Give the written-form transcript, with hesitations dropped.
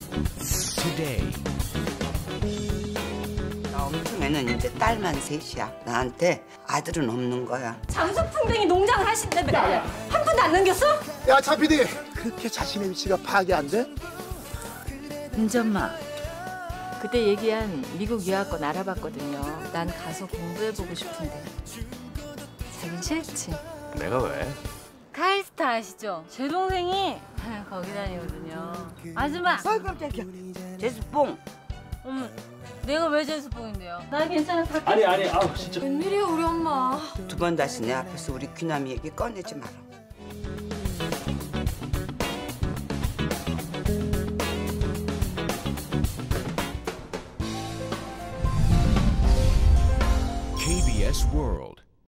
Today. 나 엄청에는 이제 딸만 셋이야. 나한테 아들은 없는 거야. 장수풍뎅이 농장을 하신다며. 한 푼도 안 남겼어? 야, 차 PD! 그렇게 자신의 위치가 파악이 안 돼? 은전마, 그때 얘기한 미국 유학권 알아봤거든요. 난 가서 공부해보고 싶은데. 자긴 싫지. 내가 왜? 카이스타 아시죠? 제 동생이 거기 다니거든요. 아줌마. 아이 깜짝이야. 제수뽕. 어머, 내가 왜 제수뽕인데요? 나 괜찮아. 아니 아우 진짜. 웬일이야 우리 엄마. 두 번 다시 내 앞에서 우리 귀남이 얘기 꺼내지 마라. KBS World.